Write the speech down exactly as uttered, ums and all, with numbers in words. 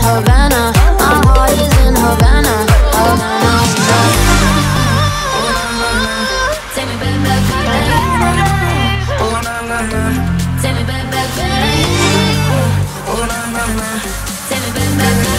Havana. My heart is in Havana, Havana. Take me back, back, back. Oh na na na. Take me back, back, back. Oh na na na. Take me back, back, back.